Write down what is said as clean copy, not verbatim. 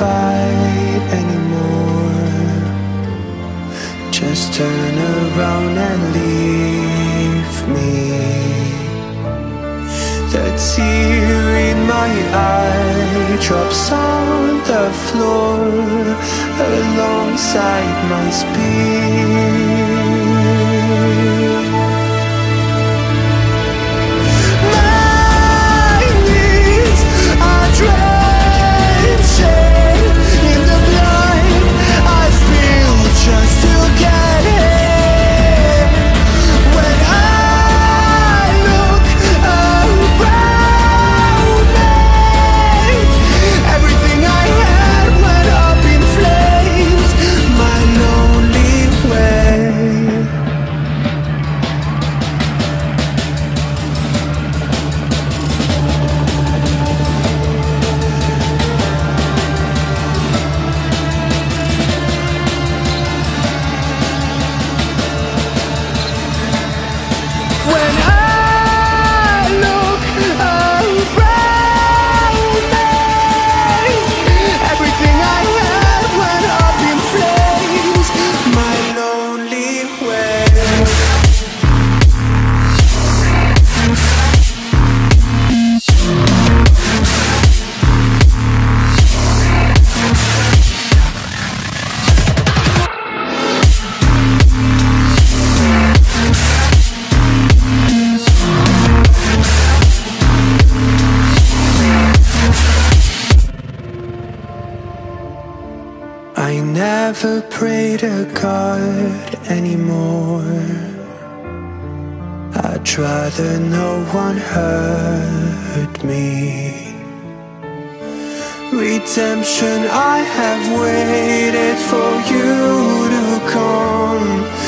fight anymore. Just turn around and leave me. The tear in my eye drops on the floor alongside my speed. My knees are drenching in the blood I spill just to get here. When I look around me, everything I had went up in flames. My lonely way. When I look around me, everything I had went up in flames. My lonely way. I never pray to God anymore. I'd rather no one hurt me. Redemption, I have waited for you to come.